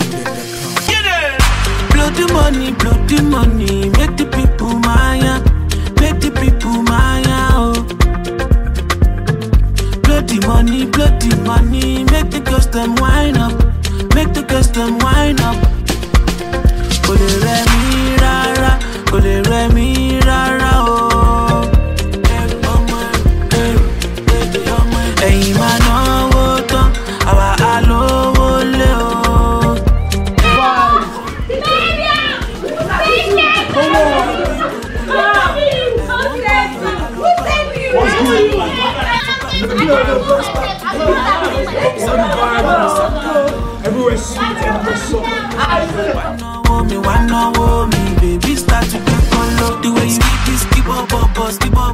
Blow the money, make the people mine, make the people mine, oh. Blow the money, make the girls them wine up, make the girls them wine up. Go le re mi rara, oh. Ẹ̀yin máa náwó tán, àwa á lówó lé, oh. Everywhere's sweet, everywhere's soft. Wanna me, baby, start to get follow. The way you skip up, skip up.